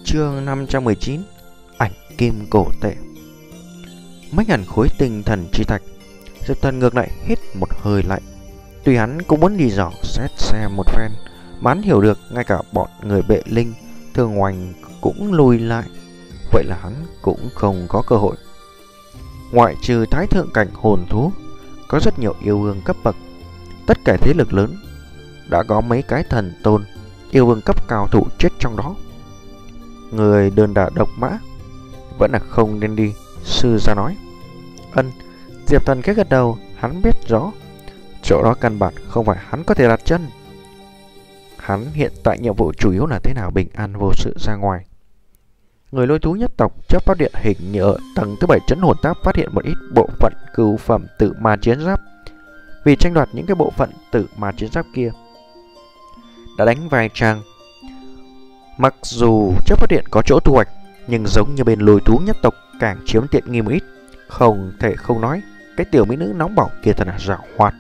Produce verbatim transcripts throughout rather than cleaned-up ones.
Chương năm trăm mười chín. Ảnh kim cổ tệ. Mấy ngàn khối tinh thần chi thạch, Diệp Thần ngược lại hít một hơi lạnh. Tuy hắn cũng muốn đi dò xét xem một phen, mà hắn hiểu được ngay cả bọn người bệ linh Thương Hoành cũng lùi lại, vậy là hắn cũng không có cơ hội. Ngoại trừ thái thượng cảnh hồn thú, có rất nhiều yêu vương cấp bậc. Tất cả thế lực lớn đã có mấy cái thần tôn yêu vương cấp cao thủ chết trong đó. Người đơn đả độc mã vẫn là không nên đi, sư gia nói. Ân. Diệp Thần khẽ gật đầu. Hắn biết rõ chỗ đó căn bản không phải hắn có thể đặt chân. Hắn hiện tại nhiệm vụ chủ yếu là thế nào bình an vô sự ra ngoài. Người lôi thú nhất tộc chấp pháp điện hình như ở tầng thứ bảy trấn hồn tháp phát hiện một ít bộ phận cửu phẩm tự ma chiến giáp. Vì tranh đoạt những cái bộ phận tự ma chiến giáp kia, đã đánh vài trang. Mặc dù chấp pháp điện có chỗ thu hoạch, nhưng giống như bên lôi thú nhất tộc càng chiếm tiện nghi một ít. Không thể không nói, cái tiểu mỹ nữ nóng bỏng kia thật là giảo hoạt.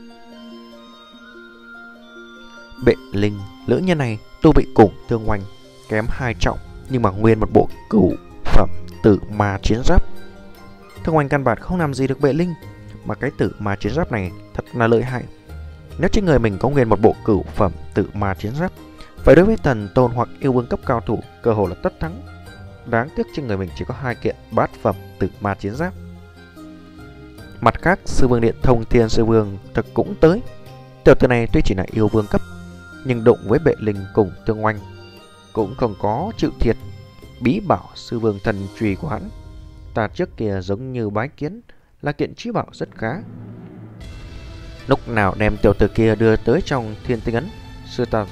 Bệ linh lữ nhân này tu bị cùng Thương Hoành kém hai trọng, nhưng mà nguyên một bộ cửu phẩm tử ma chiến giáp. Thương Hoành căn bản không làm gì được bệ linh, mà cái tử ma chiến giáp này thật là lợi hại. Nếu trên người mình có nguyên một bộ cửu phẩm tử ma chiến giáp, vậy đối với thần tôn hoặc yêu vương cấp cao thủ, cơ hội là tất thắng. Đáng tiếc trên người mình chỉ có hai kiện bát phẩm tử ma chiến giáp. Mặt khác, sư vương điện Thông Thiên sư vương thực cũng tới. Tiểu tử này tuy chỉ là yêu vương cấp, nhưng đụng với bệ linh cùng Thương Hoành cũng không có chịu thiệt. Bí bảo sư vương thần trùy của hắn, ta trước kia giống như bái kiến, là kiện trí bảo rất khá. Lúc nào đem tiểu tử kia đưa tới trong thiên tinh ấn, sư ta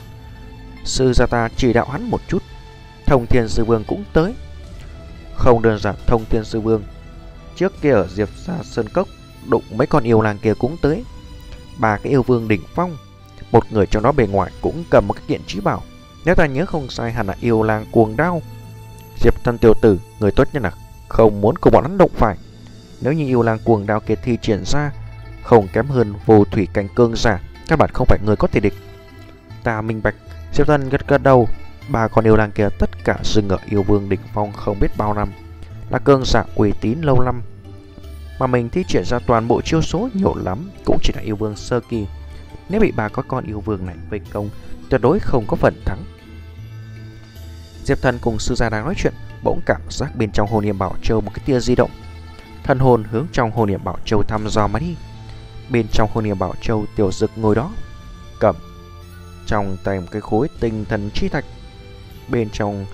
sư gia ta chỉ đạo hắn một chút. Thông Thiên sư vương cũng tới. Không đơn giản Thông Thiên sư vương, trước kia ở Diệp Gia Sơn Cốc đụng mấy con yêu lang kia cũng tới. Ba cái yêu vương đỉnh phong, một người trong đó bề ngoài cũng cầm một cái kiện trí bảo. Nếu ta nhớ không sai, hẳn là yêu lang cuồng đao. Diệp Thần tiểu tử, người tốt nhất là không muốn cùng bọn hắn đụng phải. Nếu như yêu lang cuồng đao kia thi triển ra, không kém hơn vô thủy cảnh cương giả, các bạn không phải người có thể địch. Ta minh bạch. Diệp Thần gật gật đầu. Ba con yêu lang kia tất cả dừng ở yêu vương đỉnh phong không biết bao năm, là cương giả uy tín lâu năm, mà mình thi triển ra toàn bộ chiêu số nhiều lắm cũng chỉ là yêu vương sơ kỳ. Nếu bị ba có con yêu vương này vây công, tuyệt đối không có phần thắng. Diệp Thần cùng sư gia đang nói chuyện, bỗng cảm giác bên trong hồn niệm bảo châu một cái tia di động. Thần hồn hướng trong hồn niệm bảo châu thăm dò mà đi. Bên trong hồn niệm bảo châu, Tiểu Dực ngồi đó, cầm trong tay một cái khối tinh thần chi thạch. Bên trong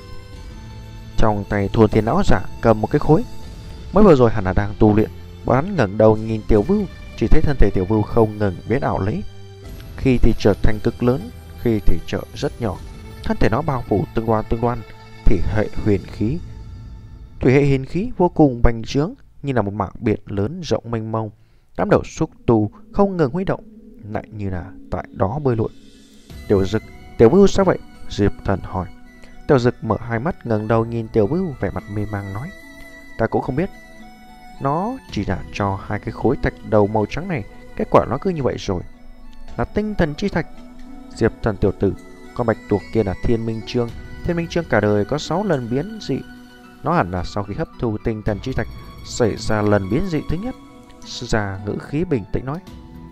trong tay Thuần Thiên lão giả cầm một cái khối. Mới vừa rồi hẳn là đang tu luyện. Bọn hắn ngẩng đầu nhìn Tiểu Vưu, chỉ thấy thân thể Tiểu Vưu không ngừng biến ảo lấy, khi thì trở thành cực lớn, khi thì trở rất nhỏ. Thân thể nó bao phủ tương đoan tương đoan thì hệ huyền khí, thủy hệ huyền khí vô cùng bành trướng, như là một mảng biển lớn rộng mênh mông. Đám đầu xúc tu không ngừng huy động, lại như là tại đó bơi lội. Tiểu Dực, Tiểu Vưu sao vậy? Diệp Thần hỏi. Tiểu Dực mở hai mắt ngẩng đầu nhìn Tiểu Vưu, vẻ mặt mê mang nói: Ta cũng không biết. Nó chỉ đã cho hai cái khối thạch đầu màu trắng này, kết quả nó cứ như vậy rồi. Là tinh thần chi thạch. Diệp Thần tiểu tử, con bạch tuộc kia là Thiên Minh Chương. Thiên Minh Chương cả đời có sáu lần biến dị. Nó hẳn là sau khi hấp thu tinh thần chi thạch xảy ra lần biến dị thứ nhất. Sư già ngữ khí bình tĩnh nói.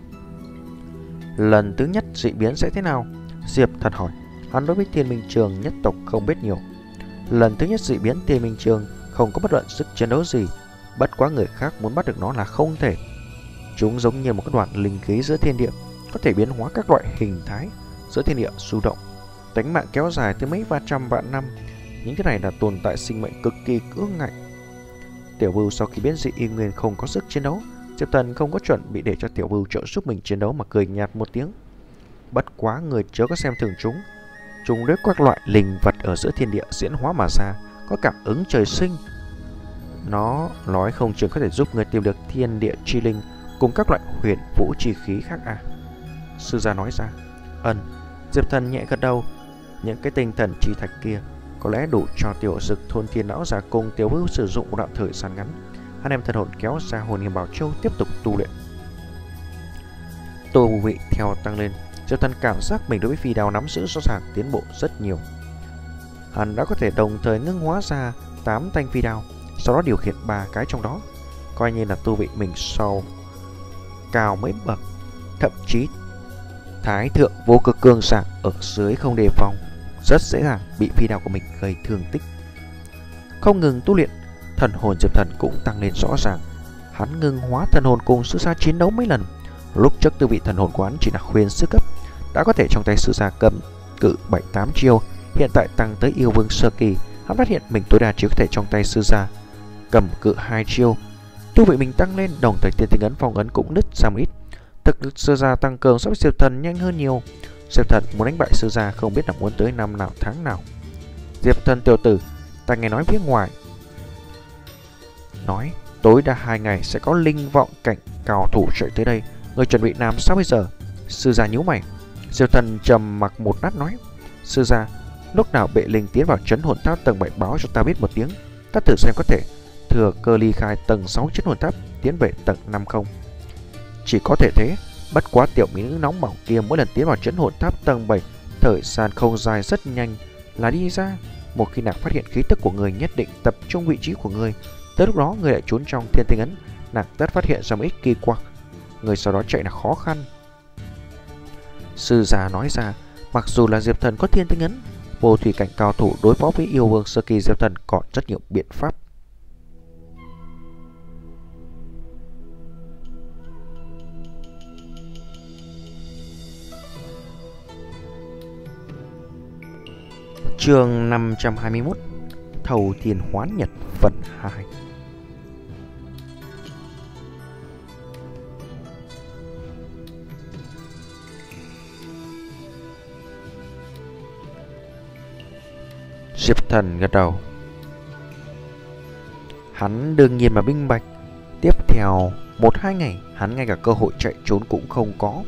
Lần thứ nhất dị biến sẽ thế nào? Diệp Thần hỏi. Hắn đối với Thiên Minh Chương nhất tộc không biết nhiều. Lần thứ nhất dị biến Thiên Minh Chương không có bất luận sức chiến đấu gì, bất quá người khác muốn bắt được nó là không thể. Chúng giống như một cái đoạn linh khí giữa thiên địa, có thể biến hóa các loại hình thái giữa thiên địa du động. Tính mạng kéo dài tới mấy ba trăm vạn năm. Những cái này là tồn tại sinh mệnh cực kỳ cưỡng ngạnh. Tiểu Vưu sau khi biến dị y nguyên không có sức chiến đấu. Diệp Thần không có chuẩn bị để cho Tiểu Vưu trợ giúp mình chiến đấu mà cười nhạt một tiếng. Bất quá người chớ có xem thường chúng. Chúng đối các loại linh vật ở giữa thiên địa diễn hóa mà ra, có cảm ứng trời sinh. Nó nói không chừng có thể giúp người tìm được thiên địa chi linh cùng các loại huyền vũ chi khí khác à? Sư gia nói ra. Ân. Diệp Thần nhẹ gật đầu. Những cái tinh thần chi thạch kia có lẽ đủ cho Tiểu Dực, Thôn Thiên lão giả cùng Tiểu Vưu sử dụng một đoạn thời gian ngắn. Hắn em thần hồn kéo ra hồn niệm bảo châu tiếp tục tu luyện. Tu vị theo tăng lên, Diệp Thần cảm giác mình đối với phi đao nắm giữ rõ ràng tiến bộ rất nhiều. hắn đã có thể đồng thời ngưng hóa ra tám thanh phi đao, sau đó điều khiển ba cái trong đó, coi như là tu vị mình sau cao mấy bậc. Thậm chí thái thượng vô cực cương giả ở dưới không đề phòng, rất dễ dàng bị phi đao của mình gây thương tích. Không ngừng tu luyện, thần hồn Diệp Thần cũng tăng lên rõ ràng. Hắn ngưng hóa thần hồn cùng sư gia chiến đấu mấy lần. Lúc trước tư vị thần hồn của hắn chỉ là khuyên sư cấp, đã có thể trong tay sư gia cầm cự bảy tám chiêu. Hiện tại tăng tới yêu vương sơ kỳ, hắn phát hiện mình tối đa chỉ có thể trong tay sư gia cầm cự hai chiêu. Tu vị mình tăng lên, đồng thời tiên tinh ấn phong ấn cũng nứt ra một ít. Thực lực sư gia tăng cường so với Diệp Thần nhanh hơn nhiều. Diệp Thần muốn đánh bại sư gia không biết là muốn tới năm nào tháng nào. Diệp Thần tiểu tử, ta nghe nói phía ngoài nói tối đa hai ngày sẽ có linh vọng cảnh cao thủ chạy tới đây, người chuẩn bị làm sao bây giờ? Sư gia nhíu mày. Diệp Thần trầm mặc một lát nói, sư gia, lúc nào bệ linh tiến vào trấn hồn tháp tầng bảy báo cho ta biết một tiếng, ta thử xem có thể thừa cơ ly khai tầng sáu trấn hồn tháp tiến về tầng năm không. Chỉ có thể thế, bất quá tiểu mỹ nữ nóng bỏng kia mỗi lần tiến vào trấn hồn tháp tầng bảy, thời gian không dài rất nhanh là đi ra. Một khi nàng phát hiện khí tức của người nhất định tập trung vị trí của người, tới lúc đó người lại trốn trong thiên tinh ấn, nàng tất phát hiện ra một ít kỳ quặc, người sau đó chạy là khó khăn. Sư già nói ra, mặc dù là Diệp Thần có thiên tinh ấn, vô thủy cảnh cao thủ đối phó với yêu vương sơ kỳ Diệp Thần còn rất nhiều biện pháp. Chương năm trăm hai mươi mốt, Thầu Thiên Hoán Nhật phần hai. Diệp Thần gật đầu. Hắn đương nhiên mà minh bạch, tiếp theo một hai ngày hắn ngay cả cơ hội chạy trốn cũng không có.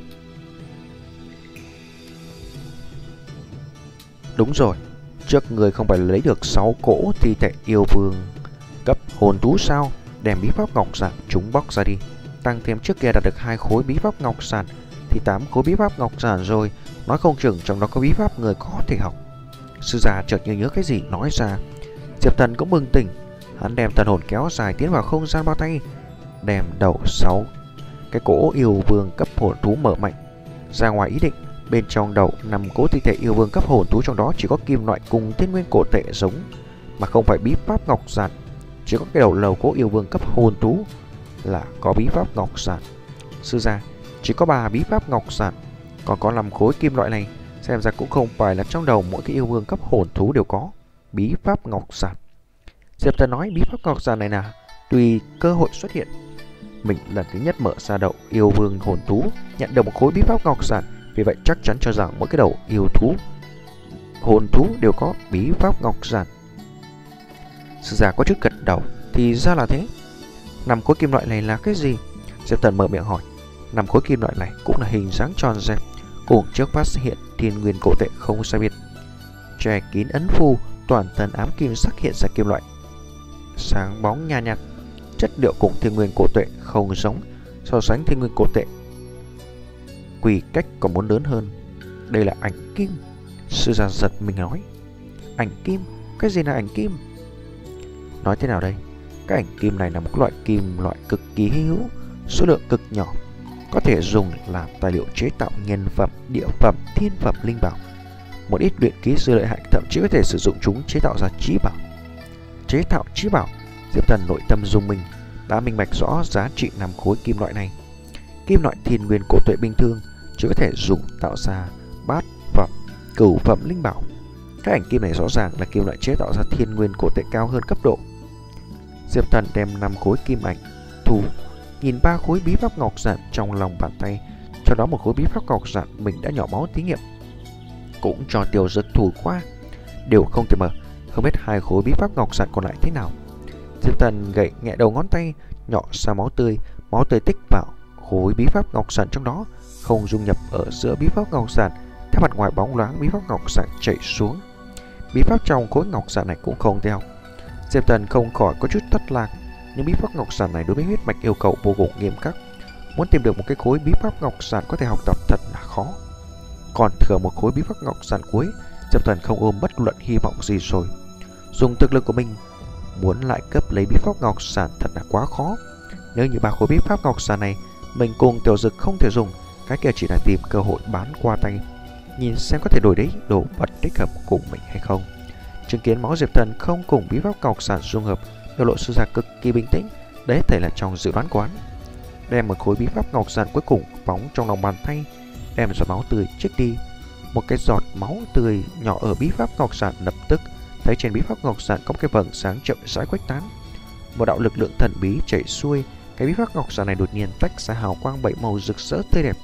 Đúng rồi, trước người không phải lấy được sáu cỗ thi thể yêu vương cấp hồn thú sao? Đem bí pháp ngọc giản chúng bóc ra đi. Tăng thêm trước kia đạt được hai khối bí pháp ngọc giản thì tám khối bí pháp ngọc giản rồi, nói không chừng trong đó có bí pháp người có thể học. Sư già chợt như nhớ cái gì nói ra. Diệp Thần cũng bừng tỉnh, hắn đem thần hồn kéo dài tiến vào không gian bao tay, đem đầu sáu cái cỗ yêu vương cấp hồn thú mở mạnh ra ngoài ý định. Bên trong đầu nằm cỗ thi thể yêu vương cấp hồn thú, trong đó chỉ có kim loại cùng thiên nguyên cổ tệ giống, mà không phải bí pháp ngọc giản. Chỉ có cái đầu lầu cỗ yêu vương cấp hồn thú là có bí pháp ngọc giản. Sư gia, chỉ có ba bí pháp ngọc giản, còn có năm khối kim loại này, xem ra cũng không phải là trong đầu mỗi cái yêu vương cấp hồn thú đều có bí pháp ngọc giản. Diệp Thần nói bí pháp ngọc giản này là tùy cơ hội xuất hiện. Mình lần thứ nhất mở ra đầu yêu vương hồn thú nhận được một khối bí pháp ngọc giản, vì vậy chắc chắn cho rằng mỗi cái đầu yêu thú hồn thú đều có bí pháp ngọc giản. Sư gia có chút gật đầu, thì ra là thế. Năm khối kim loại này là cái gì? Diệp Thần mở miệng hỏi. Năm khối kim loại này cũng là hình dáng tròn dẹp, cùng trước phát hiện thiên nguyên cổ tệ không sai biệt. Che kín ấn phù, toàn thân ám kim sắc hiện ra kim loại sáng bóng nhàn nhạt, chất liệu cùng thiên nguyên cổ tệ không giống, so sánh thiên nguyên cổ tệ quy cách còn muốn lớn hơn. Đây là ảnh kim. Sư gia giật mình nói. Ảnh kim? Cái gì là ảnh kim? Nói thế nào đây? Cái ảnh kim này là một loại kim loại cực kỳ hy hữu, số lượng cực nhỏ, có thể dùng làm tài liệu chế tạo nhân phẩm, địa phẩm, thiên phẩm, linh bảo. Một ít luyện kỹ sư lợi hại thậm chí có thể sử dụng chúng chế tạo ra trí bảo. Chế tạo trí bảo? Diệp Thần nội tâm rung mình, đã minh bạch rõ giá trị năm khối kim loại này. Kim loại thiên nguyên cổ tuệ bình thường chỉ có thể dùng tạo ra bát phẩm, cửu phẩm linh bảo. Cái ảnh kim này rõ ràng là kim loại chế tạo ra thiên nguyên cổ tệ cao hơn cấp độ. Diệp Thần đem năm khối kim ảnh thu, nhìn ba khối bí pháp ngọc giản trong lòng bàn tay, cho đó một khối bí pháp ngọc giản mình đã nhỏ máu thí nghiệm, cũng cho tiểu dược thủ qua, đều không thể mở. Không biết hai khối bí pháp ngọc giản còn lại thế nào. Diệp Thần gậy nhẹ đầu ngón tay, nhỏ ra máu tươi, máu tươi tích vào khối bí pháp ngọc giản trong đó, không dung nhập ở giữa bí pháp ngọc giản. Theo mặt ngoài bóng loáng bí pháp ngọc giản chảy xuống. Bí pháp trong khối ngọc giản này cũng không theo. Diệp Thần không khỏi có chút thất lạc, nhưng bí pháp ngọc giản này đối với huyết mạch yêu cầu vô cùng nghiêm khắc. Muốn tìm được một cái khối bí pháp ngọc giản có thể học tập thật là khó. Còn thừa một khối bí pháp ngọc giản cuối, Diệp Thần không ôm bất luận hy vọng gì rồi. Dùng thực lực của mình muốn lại cấp lấy bí pháp ngọc sản thật là quá khó. Nếu như ba khối bí pháp ngọc sản này mình cùng Tiểu Dực không thể dùng, cái kia chỉ là tìm cơ hội bán qua tay, nhìn xem có thể đổi đấy đồ vật thích hợp cùng mình hay không. Chứng kiến máu Diệp Thần không cùng bí pháp ngọc sản dung hợp, biểu lộ sư gia cực kỳ bình tĩnh. Đấy thể là trong dự đoán quán. Đem một khối bí pháp ngọc sản cuối cùng phóng trong lòng bàn tay, đem giọt máu tươi trích đi. Một cái giọt máu tươi nhỏ ở bí pháp ngọc sản lập tức thấy trên bí pháp ngọc sản có một cái vầng sáng chậm rãi khuếch tán. Một đạo lực lượng thần bí chảy xuôi, cái bí pháp ngọc sản này đột nhiên tách ra hào quang bảy màu rực rỡ tươi đẹp.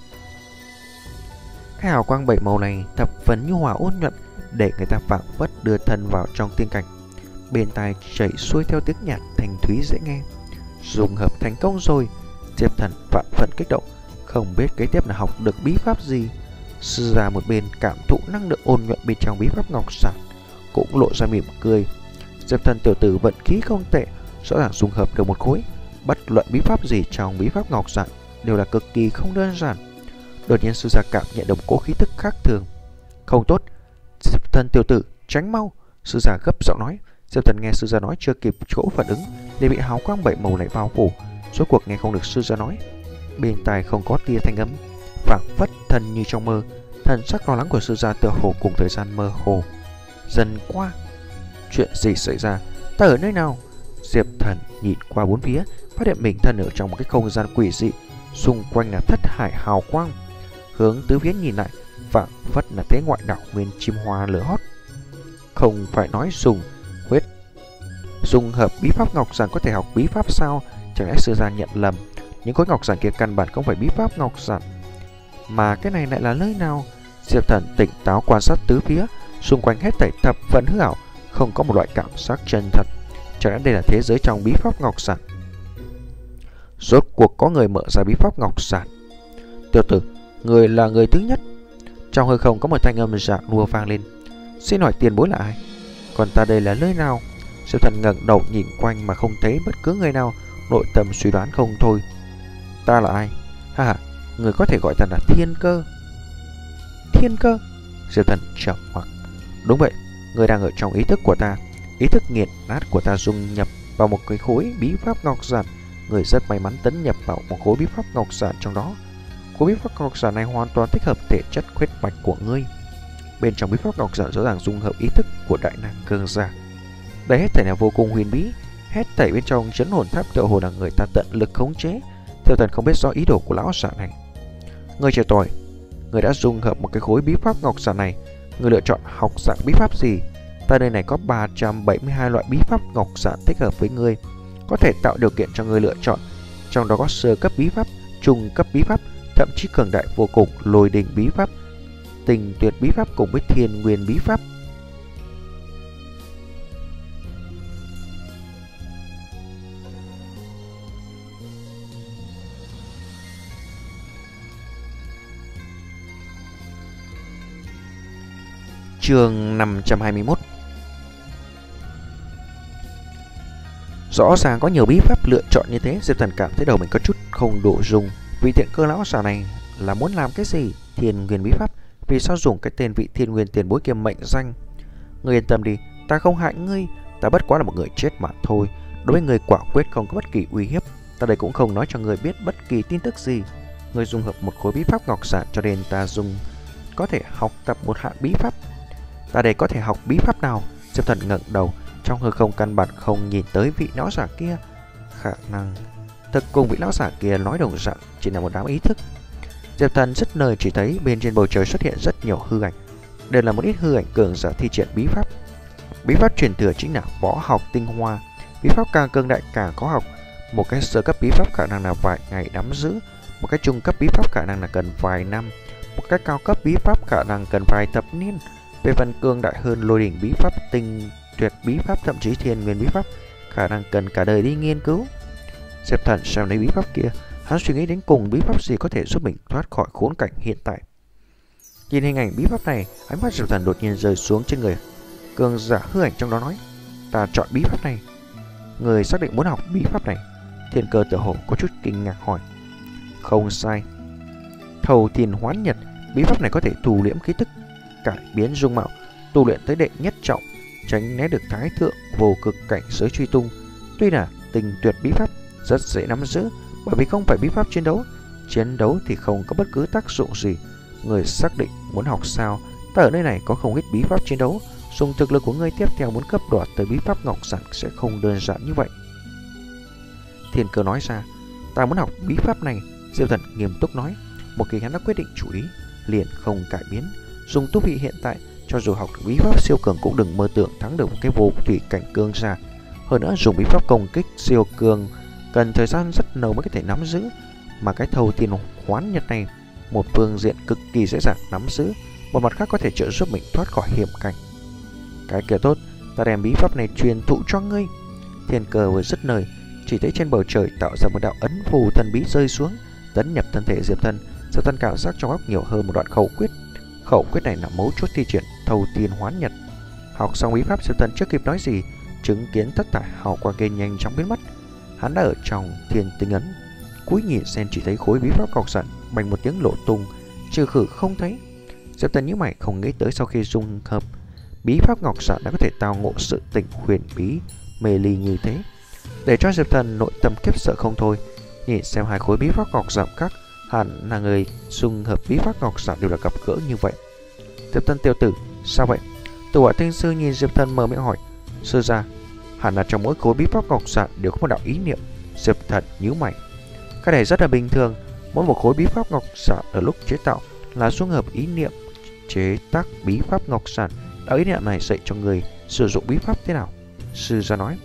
Cái hào quang bảy màu này thập phần nhu hòa ôn nhuận, để người ta phảng phất đưa thân vào trong tiên cảnh. Bên tai chảy xuôi theo tiếng nhạc thanh thúy dễ nghe. Dùng hợp thành công rồi. Diệp Thần vạn phần kích động, không biết kế tiếp là học được bí pháp gì. Sư gia một bên cảm thụ năng lượng ôn nhuận bên trong bí pháp ngọc sản cũng lộ ra mỉm cười. Diệp Thần tiểu tử vận khí không tệ, rõ ràng dung hợp được một khối. Bất luận bí pháp gì trong bí pháp ngọc sản đều là cực kỳ không đơn giản. Đột nhiên sư gia cảm nhận được cỗ khí tức khác thường. Không tốt, Diệp Thần tiểu tử tránh mau, sư gia gấp giọng nói. Diệp Thần nghe sư gia nói chưa kịp chỗ phản ứng liền bị hào quang bảy màu này bao phủ. Rốt cuộc nghe không được sư gia nói, bên tai không có tia thanh âm, phảng phất thần như trong mơ. Thần sắc lo lắng của sư gia tựa hồ cùng thời gian mơ hồ dần qua. Chuyện gì xảy ra? Ta ở nơi nào? Diệp Thần nhìn qua bốn phía, phát hiện mình thân ở trong một cái không gian quỷ dị, xung quanh là thất hải hào quang. Hướng tứ phía nhìn lại, phảng phất là thế ngoại đảo nguyên chim hoa lửa hót. Không phải nói dùng huyết dùng hợp bí pháp ngọc sản có thể học bí pháp sao? Chẳng lẽ sư gia nhận lầm? Những khối ngọc sản kia căn bản không phải bí pháp ngọc sản, mà cái này lại là nơi nào? Diệp Thần tỉnh táo quan sát tứ phía, xung quanh hết thảy thập phần hư ảo, không có một loại cảm giác chân thật. Chẳng lẽ đây là thế giới trong bí pháp ngọc sản? Rốt cuộc có người mở ra bí pháp ngọc sản. Tiểu tử, người là người thứ nhất. Trong hư không có một thanh âm dạng đua vang lên. Xin hỏi tiền bối là ai? Còn ta đây là nơi nào? Diệp Thần ngẩng đầu nhìn quanh mà không thấy bất cứ người nào, nội tâm suy đoán không thôi. Ta là ai? Ha ha, người có thể gọi ta là Thiên Cơ. Thiên Cơ? Diệp Thần trầm mặc. Đúng vậy, người đang ở trong ý thức của ta. Ý thức nghiền nát của ta dung nhập vào một cái khối bí pháp ngọc sản. Người rất may mắn tấn nhập vào một khối bí pháp ngọc sản trong đó. Khối bí pháp ngọc sản này hoàn toàn thích hợp thể chất huyết mạch của ngươi. Bên trong bí pháp ngọc sản rõ ràng dung hợp ý thức của đại năng cường giả. Đây hết thảy là vô cùng huyền bí. Hết thảy bên trong chấn hồn tháp tựa hồ là người ta tận lực khống chế. Tiêu Thần không biết rõ ý đồ của lão giả này. Người trẻ tuổi, người đã dung hợp một cái khối bí pháp ngọc sản này, người lựa chọn học dạng bí pháp gì? Ta nơi này có ba trăm bảy mươi hai loại bí pháp ngọc sản thích hợp với ngươi, có thể tạo điều kiện cho ngươi lựa chọn. Trong đó có sơ cấp bí pháp, trung cấp bí pháp, thậm chí cường đại vô cùng lôi đình bí pháp, tình tuyệt bí pháp cùng với thiên nguyên bí pháp. Chương năm trăm hai mươi mốt. Rõ ràng có nhiều bí pháp lựa chọn như thế, Diệp Thần cảm thấy đầu mình có chút không đủ dùng. Vị Thiện Cơ lão già này là muốn làm cái gì? Thiên nguyên bí pháp? Vì sao dùng cái tên vị thiên nguyên tiền bối kia mệnh danh? Ngươi yên tâm đi, ta không hại ngươi, ta bất quá là một người chết mà thôi. Đối với người quả quyết không có bất kỳ uy hiếp. Ta đây cũng không nói cho người biết bất kỳ tin tức gì. Ngươi dung hợp một khối bí pháp ngọc sản cho nên ta dùng có thể học tập một hạng bí pháp. Ta đây có thể học bí pháp nào? Diệp Thần ngẩng đầu, trong hư không căn bản không nhìn tới vị lão giả kia. Khả năng thực cùng vị lão giả kia nói đồng dạng chỉ là một đám ý thức. Diệp Thần rất nơi chỉ thấy bên trên bầu trời xuất hiện rất nhiều hư ảnh, đều là một ít hư ảnh cường giả thi triển bí pháp. Bí pháp truyền thừa chính là võ học tinh hoa. Bí pháp càng cường đại càng có học. Một cái sơ cấp bí pháp khả năng là vài ngày nắm giữ, một cái trung cấp bí pháp khả năng là cần vài năm, một cái cao cấp bí pháp khả năng cần vài thập niên. Về phần cường đại hơn lôi đỉnh bí pháp, tinh tuyệt bí pháp, thậm chí thiên nguyên bí pháp, khả năng cần cả đời đi nghiên cứu. Diệp Thần xem lấy bí pháp kia, hắn suy nghĩ đến cùng bí pháp gì có thể giúp mình thoát khỏi khốn cảnh hiện tại. Nhìn hình ảnh bí pháp này, ánh mắt Diệp Thần đột nhiên rơi xuống trên người cường giả hư ảnh trong đó nói: ta chọn bí pháp này. Người xác định muốn học bí pháp này? Thiên Cơ tựa hồ có chút kinh ngạc hỏi. Không sai, thầu thiên hoán nhật. Bí pháp này có thể thu liễm khí tức, cải biến dung mạo, tu luyện tới đệ nhất trọng, tránh né được thái thượng vô cực cảnh giới truy tung. Tuy là tình tuyệt bí pháp rất dễ nắm giữ, bởi vì không phải bí pháp chiến đấu. Chiến đấu thì không có bất cứ tác dụng gì. Người xác định muốn học sao, ta ở nơi này có không ít bí pháp chiến đấu. Dùng thực lực của ngươi tiếp theo muốn cấp đoạt tới bí pháp ngọc sản sẽ không đơn giản như vậy. Thiên Cơ nói ra, ta muốn học bí pháp này. Diệp Thần nghiêm túc nói. Một khi hắn đã quyết định chủ ý, liền không cải biến. Dùng tu vị hiện tại, cho dù học được bí pháp siêu cường cũng đừng mơ tưởng thắng được một cái vô thủy cảnh cương giả. Hơn nữa dùng bí pháp công kích siêu cường cần thời gian rất lâu mới có thể nắm giữ. Mà cái thâu thiên hoán nhật này, một phương diện cực kỳ dễ dàng nắm giữ, một mặt khác có thể trợ giúp mình thoát khỏi hiểm cảnh. Cái kia tốt, ta đem bí pháp này truyền thụ cho ngươi. Thiên Cơ vừa dứt lời, chỉ thấy trên bầu trời tạo ra một đạo ấn phù thần bí rơi xuống, tấn nhập thân thể Diệp Thần. Diệp Thần cảm giác trong óc nhiều hơn một đoạn khẩu quyết. Khẩu quyết này là mấu chốt thi triển thâu thiên hoán nhật. Học xong bí pháp, Diệp Thần chưa kịp nói gì, chứng kiến thất thải hào quang kia nhanh chóng biến mất. Hắn đã ở trong thiên tinh ấn, cúi nhìn xem chỉ thấy khối bí pháp ngọc sản bành một tiếng lộ tung, trừ khử không thấy. Diệp Thần nhíu mày, không nghĩ tới sau khi dung hợp bí pháp ngọc sản đã có thể tao ngộ sự tình huyền bí mê ly như thế, để cho Diệp Thần nội tâm khiếp sợ không thôi. Nhìn xem hai khối bí pháp ngọc sản khác, hẳn là người dung hợp bí pháp ngọc sản đều là gặp gỡ như vậy. Diệp Thần tiểu tử, sao vậy? Tù Hỏa Tinh Sư nhìn Diệp Thần mở miệng hỏi. Sư gia, hẳn là trong mỗi khối bí pháp ngọc sản đều có một đạo ý niệm. Diệp Thần nhíu mày. Cái này rất là bình thường, mỗi một khối bí pháp ngọc sản ở lúc chế tạo là dung hợp ý niệm chế tác bí pháp ngọc sản. Đạo ý niệm này dạy cho người sử dụng bí pháp thế nào. Sư gia nói,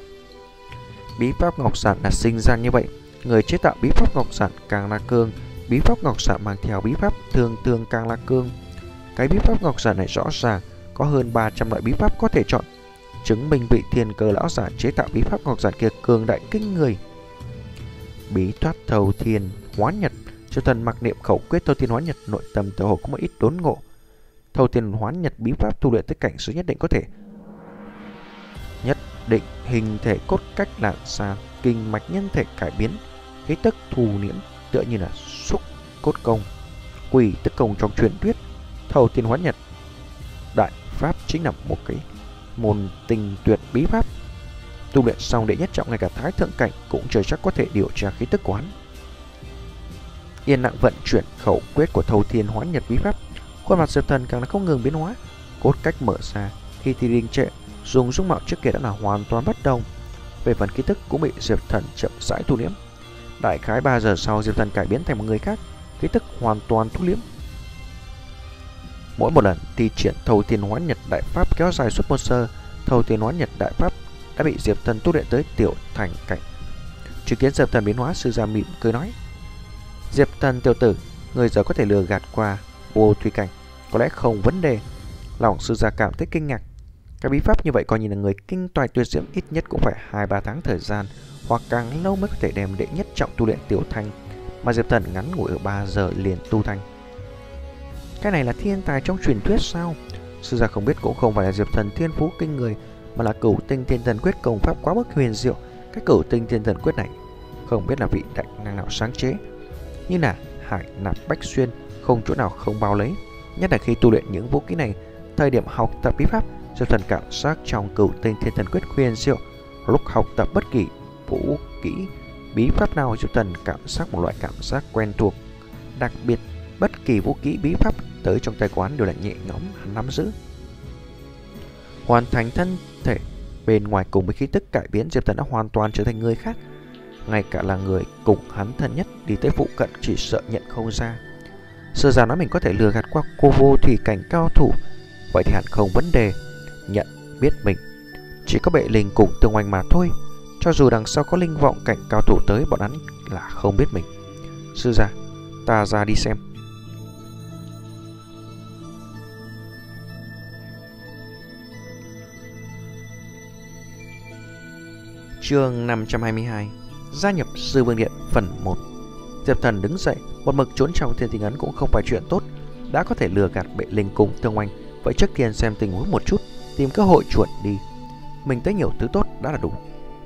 bí pháp ngọc sản là sinh ra như vậy, người chế tạo bí pháp ngọc sản càng là cương, bí pháp ngọc sản mang theo bí pháp thường thường càng là cương. Cái bí pháp ngọc sản này rõ ràng có hơn ba trăm loại bí pháp có thể chọn, chứng minh vị Thiên Cơ lão giả chế tạo bí pháp ngọc sản kia cường đại kinh người. Bí thoát thâu thiên hoán nhật. Diệp Thần mặc niệm khẩu quyết thâu thiên hoán nhật, nội tâm tự hồ có một ít đốn ngộ. Thâu thiên hoán nhật bí pháp tu luyện tới cảnh giới nhất định có thể nhất định hình thể cốt cách làn xa, kinh mạch nhân thể cải biến, khí tức thù niệm tựa như là xúc cốt công, quỷ tức công trong truyền thuyết. Thâu thiên hoán nhật đại pháp chính là một cái môn tinh tuyệt bí pháp, tu luyện xong đệ nhất trọng ngay cả thái thượng cảnh cũng chưa chắc có thể điều tra khí tức của hắn. Yên lặng vận chuyển khẩu quyết của thâu thiên hoán nhật bí pháp, khuôn mặt Diệp Thần càng là không ngừng biến hóa, cốt cách mở ra, khi thì đình trệ, dùng dung mạo trước kia đã là hoàn toàn bất đồng. Về phần khí tức cũng bị Diệp Thần chậm rãi thu liễm. Đại khái ba giờ sau, Diệp Thần cải biến thành một người khác, khí tức hoàn toàn thu liễm. Mỗi một lần thi triển thâu thiên hoán nhật đại pháp kéo dài suốt một giờ, thâu thiên hoán nhật đại pháp đã bị Diệp Thần tu luyện tới tiểu thành cảnh. Chứng kiến Diệp Thần biến hóa, sư gia mỉm cười nói, Diệp Thần tiểu tử, người giờ có thể lừa gạt qua vô thủy cảnh, có lẽ không vấn đề. Lòng sư gia cảm thấy kinh ngạc. Cái bí pháp như vậy coi như là người kinh toài tuyệt diễm ít nhất cũng phải hai ba tháng thời gian, hoặc càng lâu mới có thể đem đệ nhất trọng tu luyện tiểu thành, mà Diệp Thần ngắn ngủi ở ba giờ liền tu thành. Cái này là thiên tài trong truyền thuyết sao? Sư gia không biết cũng không phải là Diệp Thần thiên phú kinh người, mà là Cửu Tinh Thiên Thần Quyết công pháp quá mức huyền diệu. Cái Cửu Tinh Thiên Thần Quyết này không biết là vị đại năng nào sáng chế, như là hải nạp bách xuyên, không chỗ nào không bao lấy. Nhất là khi tu luyện những vũ kỹ này, thời điểm học tập bí pháp, Diệp Thần cảm giác trong Cửu Tinh Thiên Thần Quyết huyền diệu. Lúc học tập bất kỳ vũ kỹ bí pháp nào, Diệp Thần cảm giác một loại cảm giác quen thuộc. Đặc biệt, bất kỳ vũ kỹ bí pháp tới trong tay quán đều là nhẹ nhõm hắn nắm giữ. Hoàn thành thân thể bên ngoài cùng với khí tức cải biến, Diệp Thần đã hoàn toàn trở thành người khác. Ngay cả là người cùng hắn thân nhất đi tới phụ cận chỉ sợ nhận không ra. Sư gia nói mình có thể lừa gạt qua cô vô thủy cảnh cao thủ, vậy thì hẳn không vấn đề. Nhận biết mình chỉ có Bệ Linh cùng Tương Oanh mà thôi. Cho dù đằng sau có linh vọng cảnh cao thủ tới, bọn hắn là không biết mình. Sư gia, ta ra đi xem. Chương năm trăm hai mươi hai. Gia nhập Sư Vương Điện phần một. Diệp Thần đứng dậy, một mực trốn trong thiên tinh ấn cũng không phải chuyện tốt. Đã có thể lừa gạt Bệ Linh cùng Tương Oanh, vậy trước tiên xem tình huống một chút, tìm cơ hội chuột đi. Mình tới nhiều thứ tốt đã là đủ.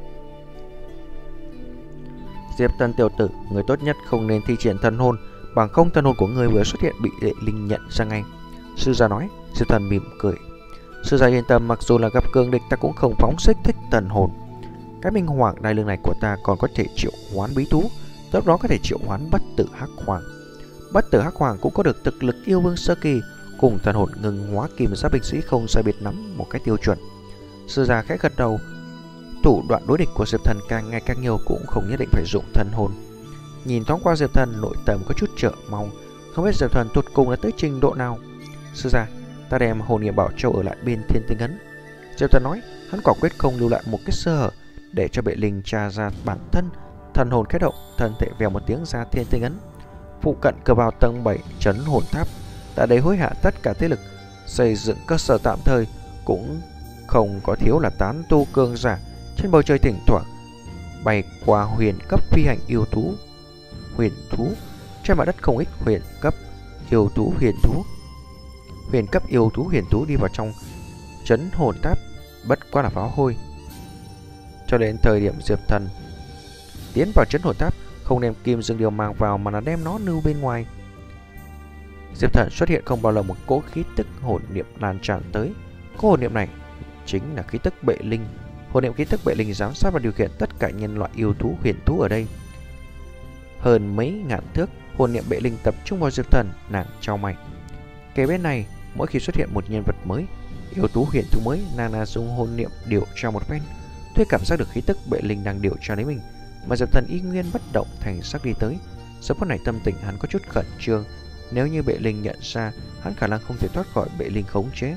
Diệp Thần tiểu tử, người tốt nhất không nên thi triển thần hồn, bằng không thần hồn của người vừa xuất hiện bị Bệ Linh nhận ra ngay. Sư gia nói. Diệp Thần mỉm cười. Sư gia yên tâm, mặc dù là gặp cường địch ta cũng không phóng xích thích thần hồn. Cái minh hoàng đai lưng này của ta còn có thể triệu hoán bí thú, lúc đó có thể triệu hoán bất tử hắc hoàng. Bất tử hắc hoàng cũng có được thực lực yêu vương sơ kỳ, cùng thần hồn ngừng hóa kim giáp binh sĩ không sai biệt nắm một cái tiêu chuẩn. Sư gia khẽ gật đầu. Thủ đoạn đối địch của Diệp Thần càng ngày càng nhiều, cũng không nhất định phải dụng thần hồn. Nhìn thoáng qua Diệp Thần, nội tâm có chút trợ mong, không biết Diệp Thần tụt cùng là tới trình độ nào. Sư gia, ta đem hồn niệm bảo châu ở lại bên Thiên Tinh Ấn. Diệp Thần nói, hắn quả quyết không lưu lại một cái sơ hở để cho Bệ Linh tra ra bản thân. Thần hồn khẽ động, thân thể vèo một tiếng ra Thiên Tinh Ấn. Phụ cận cửa vào tầng bảy trấn hồn tháp đã đầy hối hạ tất cả thế lực, xây dựng cơ sở tạm thời, cũng không có thiếu là tán tu cường giả. Trên bầu trời thỉnh thoảng bay qua huyền cấp phi hành yêu thú, huyền thú. Trên mặt đất không ít huyền cấp yêu thú, huyền thú. Huyền cấp yêu thú, huyền thú đi vào trong trấn hồn tháp, bất quá là pháo hôi. Cho đến thời điểm Diệp Thần tiến vào trấn hồn tháp, không đem kim dương điều mang vào mà là đem nó lưu bên ngoài. Diệp Thần xuất hiện không bao lâu, một cỗ khí tức hồn niệm lan tràn tới. Cỗ hồn niệm này chính là khí tức Bệ Linh. Hồn niệm khí tức Bệ Linh giám sát và điều khiển tất cả nhân loại yêu thú, huyền thú ở đây. Hơn mấy ngàn thước, hồn niệm Bệ Linh tập trung vào Diệp Thần, nàng chau mày. Kế bên này, mỗi khi xuất hiện một nhân vật mới, yêu thú, huyền thú mới, nàng là dùng hồn niệm điều tra một phen, thuê cảm giác được khí tức Bệ Linh đang điều tra lấy mình. Mà Diệp Thần y nguyên bất động, thành sắc đi tới. Giờ phút này tâm tình hắn có chút khẩn trương. Nếu như Bệ Linh nhận ra, hắn khả năng không thể thoát khỏi Bệ Linh khống chế.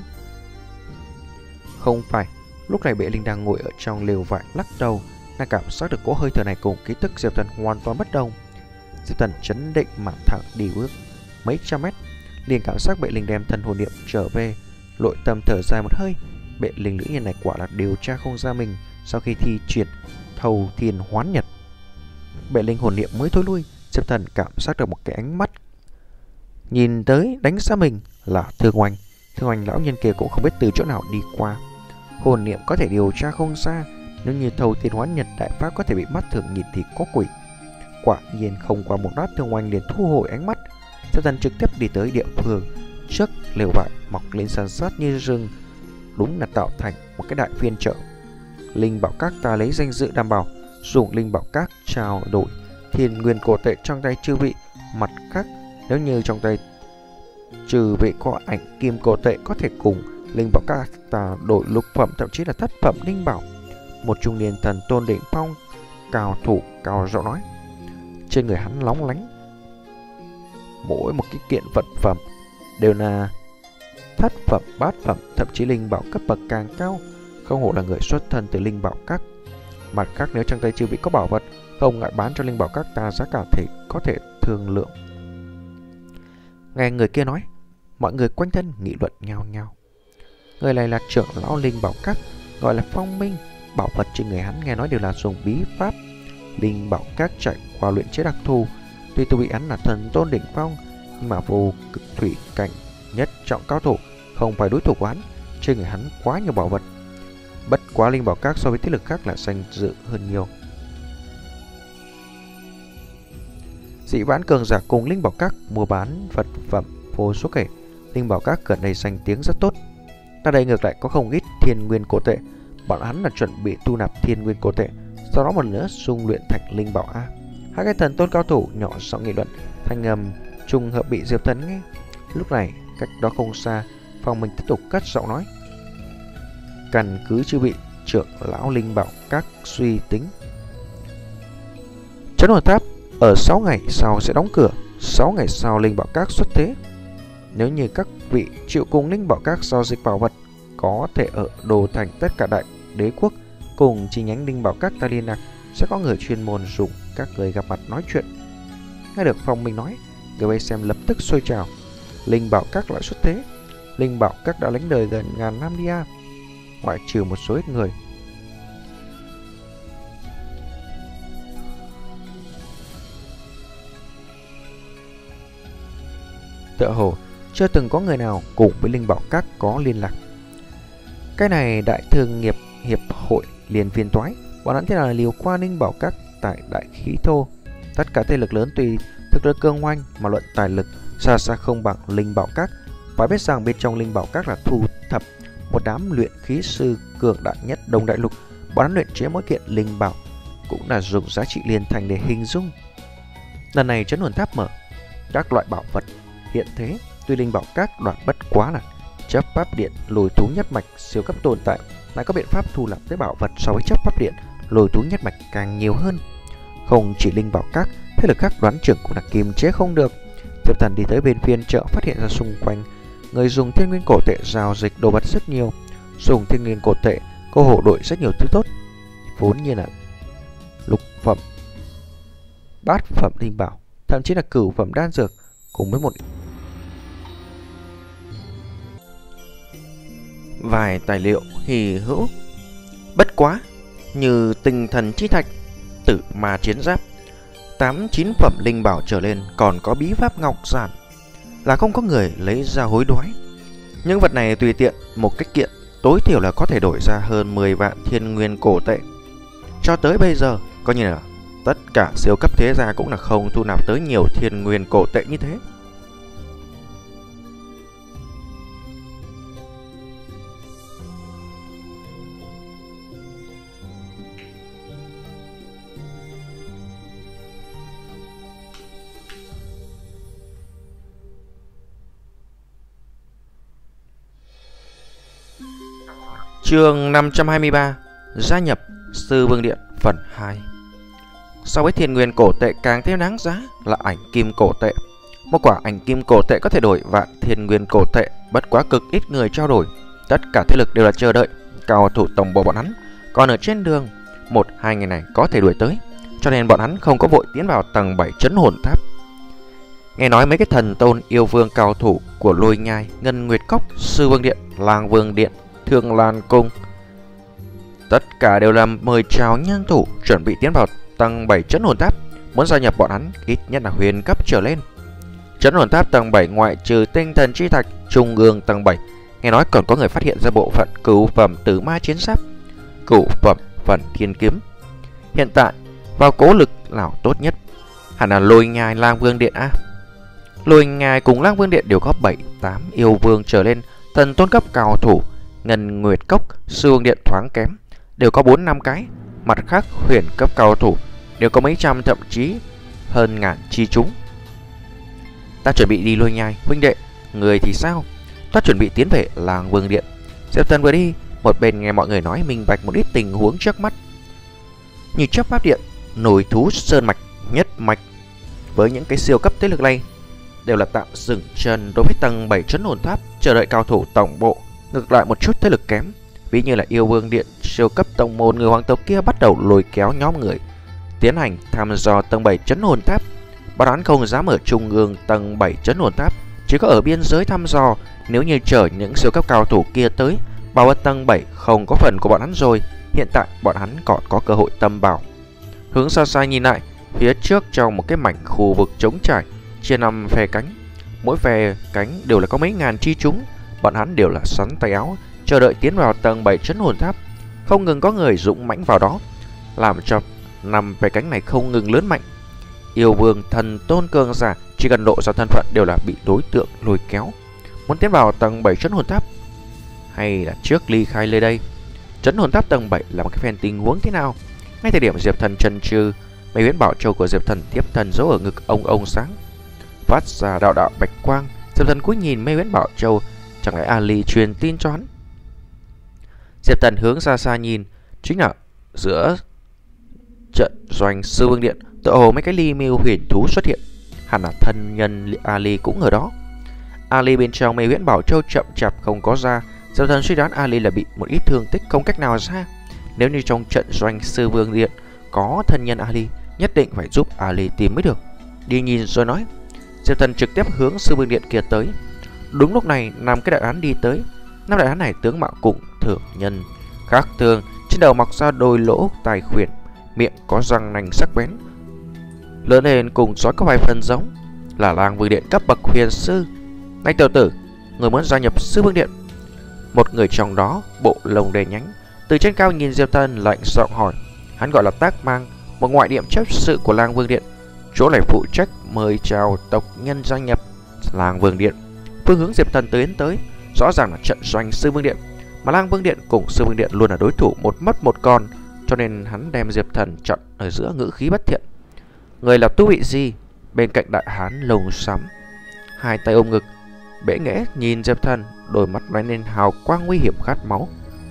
Không phải. Lúc này Bệ Linh đang ngồi ở trong lều vải lắc đầu, nàng cảm giác được cỗ hơi thở này cùng khí tức Diệp Thần hoàn toàn bất đồng. Diệp Thần chấn định mà thẳng đi bước mấy trăm mét, liền cảm giác Bệ Linh đem thần hồn niệm trở về, nội tâm thở dài một hơi. Bệ Linh nữ nhân này quả là điều tra không ra mình. Sau khi thi triển thầu thiên hoán nhật, Bệ Linh hồn niệm mới thối lui. Diệp Thần cảm giác được một cái ánh mắt nhìn tới đánh giá mình là Thương Oanh. Thương Oanh lão nhân kia cũng không biết từ chỗ nào đi qua. Hồn niệm có thể điều tra không xa, nếu như thầu thiên hoán nhật đại pháp có thể bị mắt thường nhìn thì có quỷ. Quả nhiên không qua một lát, Thương Oanh liền thu hồi ánh mắt. Diệp Thần trực tiếp đi tới địa phương trước lều vải mọc lên san sát như rừng, đúng là tạo thành một cái đại phiên chợ. Linh bảo các ta lấy danh dự đảm bảo, dùng linh bảo các trao đổi thiên nguyên cổ tệ trong tay chư vị. Mặt khác, nếu như trong tay trừ vị có ảnh kim cổ tệ, có thể cùng linh bảo các ta đổi lục phẩm, thậm chí là thất phẩm linh bảo. Một trung niên thần tôn đỉnh phong cao thủ cao giọng nói. Trên người hắn lóng lánh mỗi một cái kiện vật phẩm đều là thất phẩm, bát phẩm, thậm chí linh bảo cấp bậc càng cao. Không hổ là người xuất thân từ linh bảo các. Mặt khác, nếu trong tay chư vị có bảo vật, không ngại bán cho linh bảo các ta, giá cả thể có thể thương lượng. Nghe người kia nói, mọi người quanh thân nghị luận nhao nhao. Người này là trưởng lão linh bảo các, gọi là Phong Minh. Bảo vật trên người hắn nghe nói đều là dùng bí pháp. Linh bảo các trải qua luyện chế đặc thù. Tuy tu vị hắn là thần tôn đỉnh phong, nhưng mà vô cực thủy cảnh nhất trọng cao thủ, không phải đối thủ của hắn. Trên người hắn quá nhiều bảo vật. Bất quá linh bảo các so với thế lực khác là danh dự hơn nhiều. Dị vãng cường giả cùng linh bảo các mua bán vật phẩm vô số kể. Linh bảo các gần đây danh tiếng rất tốt. Ta đây ngược lại có không ít thiên nguyên cổ tệ. Bọn hắn là chuẩn bị tu nạp thiên nguyên cổ tệ, sau đó một nữa dung luyện thành linh bảo A. Hai cái thần tôn cao thủ nhỏ giọng nghị luận, thanh âm trùng hợp bị Diệp Thần nghe. Lúc này cách đó không xa, Phong Minh tiếp tục cất giọng nói. Căn cứ chư vị trưởng lão linh bảo các suy tính, trấn hồn tháp ở sáu ngày sau sẽ đóng cửa. Sáu ngày sau linh bảo các xuất thế. Nếu như các vị chịu cùng linh bảo các giao dịch bảo vật, có thể ở Đồ Thành tất cả đại đế quốc cùng chi nhánh linh bảo các ta liên lạc, sẽ có người chuyên môn dùng các người gặp mặt nói chuyện. Nghe được Phong Minh nói, người vây xem lập tức sôi trào. Linh bảo các lại xuất thế. Linh bảo các đã lánh đời gần ngàn năm đi à. Ngoại trừ một số ít người. Tựa hồ chưa từng có người nào cùng với linh bảo các có liên lạc. Cái này đại thương nghiệp hiệp hội liền phiền toái. Bọn hắn thế nào là liều qua linh bảo các tại đại khí thô. Tất cả thế lực lớn tùy thực lực cường oanh mà luận tài lực xa xa không bằng linh bảo các. Phải biết rằng bên trong linh bảo các là thu thập một đám luyện khí sư cường đại nhất Đông Đại Lục. Bọn hắn luyện chế mỗi kiện linh bảo cũng là dùng giá trị liên thành để hình dung. Lần này trấn hồn tháp mở các loại bảo vật hiện thế, tuy linh bảo các đoạn bất quá là chấp pháp điện lôi thú nhất mạch siêu cấp tồn tại, lại có biện pháp thu nạp tới bảo vật so với chấp pháp điện lôi thú nhất mạch càng nhiều hơn. Không chỉ linh bảo các, thế lực khác đoán chừng cũng là kiềm chế không được. Diệp Thần đi tới bên phiên chợ, phát hiện ra xung quanh người dùng thiên nguyên cổ tệ giao dịch đồ vật rất nhiều. Dùng thiên nguyên cổ tệ cô hộ đổi rất nhiều thứ tốt, vốn như là lục phẩm, bát phẩm linh bảo, thậm chí là cửu phẩm đan dược, cùng với một vài tài liệu hy hữu. Bất quá như tinh thần chi thạch, tử ma chiến giáp, tám chín phẩm linh bảo trở lên, còn có bí pháp ngọc giản là không có người lấy ra hối đoái. Những vật này tùy tiện một cách kiện tối thiểu là có thể đổi ra hơn mười vạn thiên nguyên cổ tệ. Cho tới bây giờ coi như là tất cả siêu cấp thế gia cũng là không thu nạp tới nhiều thiên nguyên cổ tệ như thế. Chương năm trăm hai mươi ba, gia nhập Sư Vương Điện phần hai. So với thiên nguyên cổ tệ càng thêm đáng giá là ảnh kim cổ tệ. Một quả ảnh kim cổ tệ có thể đổi vạn thiên nguyên cổ tệ, bất quá cực ít người trao đổi. Tất cả thế lực đều là chờ đợi cao thủ tổng bộ bọn hắn còn ở trên đường, một hai ngày này có thể đuổi tới, cho nên bọn hắn không có vội tiến vào tầng bảy trấn hồn tháp. Nghe nói mấy cái thần tôn yêu vương cao thủ của Lôi Nhai, Ngân Nguyệt Cốc, Sư Vương Điện, Lang Vương Điện, Thương Lan Cung, tất cả đều là mời chào nhân thủ chuẩn bị tiến vào tầng bảy trấn hồn tháp. Muốn gia nhập bọn hắn ít nhất là huyền cấp trở lên. Trấn hồn tháp tầng bảy ngoại trừ tinh thần chi thạch, trung ương tầng bảy, nghe nói còn có người phát hiện ra bộ phận cửu phẩm tử ma chiến giáp, cửu phẩm phần thiên kiếm. Hiện tại vào cố lực nào tốt nhất hẳn là Lôi Nhai, Lang Vương Điện a. Lôi Nhai cùng Lang Vương Điện đều có bảy tám yêu vương trở lên thần tôn cấp cao thủ. Ngân Nguyệt Cốc, Sư Vương Điện thoáng kém, đều có bốn năm cái. Mặt khác huyền cấp cao thủ đều có mấy trăm, thậm chí hơn ngàn chi chúng. Ta chuẩn bị đi Lôi Nhai, huynh đệ, người thì sao? Ta chuẩn bị tiến về Lang Vương Điện. Diệp Thần vừa đi, một bên nghe mọi người nói minh bạch một ít tình huống trước mắt. Như chấp pháp điện, nổi thú sơn mạch, nhất mạch, với những cái siêu cấp thế lực này đều là tạm dừng chân đối với tầng bảy trấn hồn tháp, chờ đợi cao thủ tổng bộ. Ngược lại một chút thế lực kém, ví như là Yêu Vương Điện, siêu cấp tổng môn người hoàng tộc kia bắt đầu lôi kéo nhóm người tiến hành thăm dò tầng bảy trấn hồn tháp. Bọn hắn không dám ở trung ương tầng bảy trấn hồn tháp, chỉ có ở biên giới thăm dò. Nếu như chờ những siêu cấp cao thủ kia tới, bảo ở tầng bảy không có phần của bọn hắn rồi. Hiện tại bọn hắn còn có cơ hội tâm bảo. Hướng xa xa nhìn lại, phía trước trong một cái mảnh khu vực trống trải, chia năm phe cánh, mỗi phe cánh đều là có mấy ngàn chi chúng. Bọn hắn đều là sắn tay áo, chờ đợi tiến vào tầng bảy trấn hồn tháp. Không ngừng có người dũng mãnh vào đó, làm cho năm phe cánh này không ngừng lớn mạnh. Yêu vương, thần tôn cường giả chỉ cần lộ ra thân phận đều là bị đối tượng lôi kéo. Muốn tiến vào tầng bảy trấn hồn tháp, hay là trước ly khai nơi đây? Trấn hồn tháp tầng bảy là một cái phen tình huống thế nào? Ngay thời điểm Diệp Thần chần chừ, mấy huyễn bảo châu của Diệp Thần tiếp thần giấu ở ngực ông ông sáng, phát ra đạo đạo bạch quang. Diệp Thần cúi nhìn mấy huyễn bảo châu, chẳng lẽ Ali truyền tin cho hắn? Diệp Thần hướng xa xa nhìn, chính là giữa trận doanh Sư Vương Điện, tựa hồ mấy cái ly miêu huyền thú xuất hiện, hẳn là thân nhân Ali cũng ở đó. Ali bên trong mấy huyễn bảo châu chậm chạp không có ra. Diệp Thần suy đoán Ali là bị một ít thương tích không cách nào ra. Nếu như trong trận doanh Sư Vương Điện có thân nhân Ali, nhất định phải giúp Ali tìm mới được. Đi nhìn rồi nói. Diệp Thần trực tiếp hướng Sư Vương Điện kia tới. Đúng lúc này, năm cái đại hán đi tới. Năm đại hán này tướng mạo cũng thường nhân khác thường, trên đầu mọc ra đôi lỗ tai khuyển, miệng có răng nanh sắc bén, lớn lên cùng sói có vài phần giống, là Lang Vương Điện cấp bậc huyền sư. Này tiểu tử, người muốn gia nhập Sư Vương Điện? Một người trong đó bộ lông đen nhánh từ trên cao nhìn Diệp Thần, lạnh giọng hỏi. Hắn gọi là Tác Mang, một ngoại điểm chấp sự của Lang Vương Điện, chỗ này phụ trách mời chào tộc nhân gia nhập Lang Vương Điện. Phương hướng Diệp Thần tiến tới rõ ràng là trận doanh Sư Vương Điện. Mà Lang Vương Điện cùng Sư Vương Điện luôn là đối thủ một mất một còn, cho nên hắn đem Diệp Thần chặn ở giữa ngữ khí bất thiện. Người là tu vị gì? Bên cạnh đại hán lồng sắm, hai tay ôm ngực, bẽ nghẽ nhìn Diệp Thần, đôi mắt lóe lên hào quang nguy hiểm khát máu.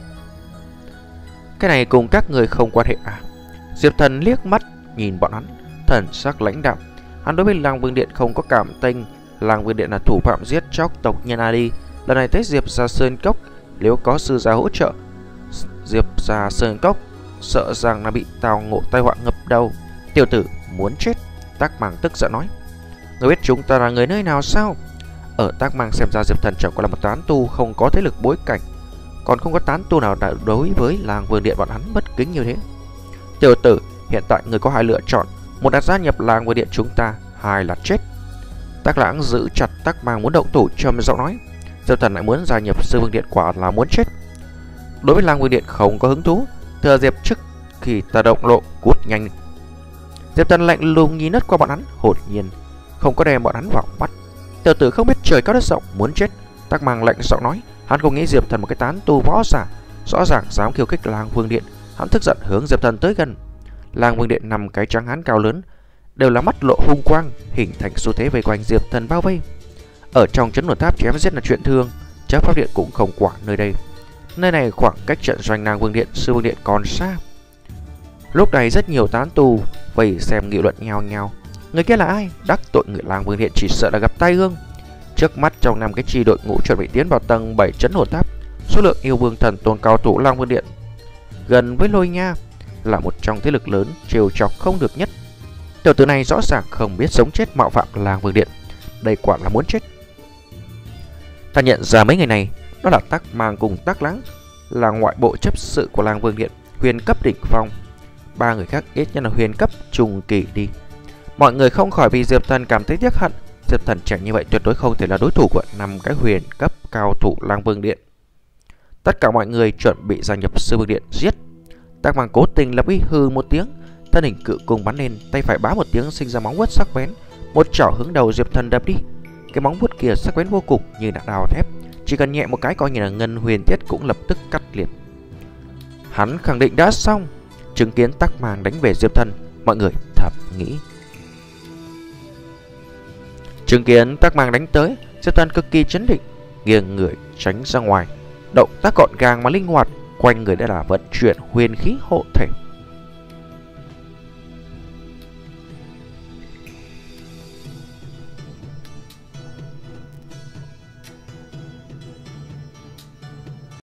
Cái này cùng các người không quan hệ à? Diệp Thần liếc mắt nhìn bọn hắn, thần sắc lãnh đạm. Hắn đối với Lang Vương Điện không có cảm tình. Lang Vương Điện là thủ phạm giết chóc tộc nhân Ali. Lần này tới Diệp ra Sơn Cốc, nếu có sư gia hỗ trợ, Diệp ra Sơn Cốc sợ rằng là bị tao ngộ tai họa ngập đầu. Tiểu tử muốn chết. Tắc Mang tức giận nói. Người biết chúng ta là người nơi nào sao? Ở Tắc Mang xem ra Diệp Thần chẳng qua là một tán tu không có thế lực bối cảnh, còn không có tán tu nào đã đối với Lang Vương Điện bọn hắn bất kính như thế. Tiểu tử, hiện tại người có hai lựa chọn, một là gia nhập Lang Vương Điện chúng ta, hai là chết. Tắc Lãng giữ chặt Tắc Mang muốn động thủ, trầm giọng nói. Diệp Thần lại muốn gia nhập Sư Vương Điện, quả là muốn chết. Đối với Lang Vương Điện không có hứng thú, thừa dịp trước khi ta động lộ, cút nhanh. Diệp Thần lạnh lùng nhìn lướt qua bọn hắn, hồn nhiên không có đem bọn hắn vào mắt. Tiểu tử không biết trời cao đất rộng, muốn chết. Tắc Mang lạnh giọng nói. Hắn không nghĩ Diệp Thần một cái tán tu võ giả rõ ràng dám khiêu khích Lang Vương Điện. Hắn tức giận hướng Diệp Thần tới gần. Lang Vương Điện nằm cái trắng hán cao lớn, đều là mắt lộ hung quang, hình thành xu thế vây quanh Diệp Thần bao vây. Ở trong trấn Hồn Tháp chém giết là chuyện thường, chấp pháp điện cũng không quản nơi đây. Nơi này khoảng cách trận doanh Lang Vương Điện, Sư Vương Điện còn xa. Lúc này rất nhiều tán tu vây xem nghị luận nhau nhau. Người kia là ai? Đắc tội người Lang Vương Điện chỉ sợ là gặp tai ương. Trước mắt trong năm cái chi đội ngũ chuẩn bị tiến vào tầng bảy trấn Hồn Tháp, số lượng yêu vương thần tôn cao thủ Lang Vương Điện gần với Lôi Nha là một trong thế lực lớn trêu chọc không được nhất. Tiểu tử này rõ ràng không biết sống chết mạo phạm Lang Vương Điện, đây quả là muốn chết. Ta nhận ra mấy người này, đó là Tắc Mang cùng Tắc Lãng, là ngoại bộ chấp sự của Lang Vương Điện, huyền cấp đỉnh phong. Ba người khác ít nhất là huyền cấp trung kỳ đi. Mọi người không khỏi vì Diệp Thần cảm thấy tiếc hận. Diệp Thần trẻ như vậy tuyệt đối không thể là đối thủ của năm cái huyền cấp cao thủ Lang Vương Điện. Tất cả mọi người chuẩn bị gia nhập Sư Vương Điện giết. Tắc Mang cố tình lập uy hư một tiếng, thân hình cự cung bắn lên, tay phải bá một tiếng sinh ra móng vuốt sắc bén, một chảo hướng đầu Diệp Thần đập đi. Cái móng vuốt kia sắc bén vô cùng như là đào thép, chỉ cần nhẹ một cái coi như là ngân huyền thiết cũng lập tức cắt liệt. Hắn khẳng định đã xong. Chứng kiến Tắc Mang đánh về Diệp Thần, mọi người thầm nghĩ. Chứng kiến Tắc Mang đánh tới, Diệp Thần cực kỳ chấn định, nghiêng người tránh ra ngoài, động tác gọn gàng mà linh hoạt, quanh người đã là vận chuyển huyền khí hộ thể.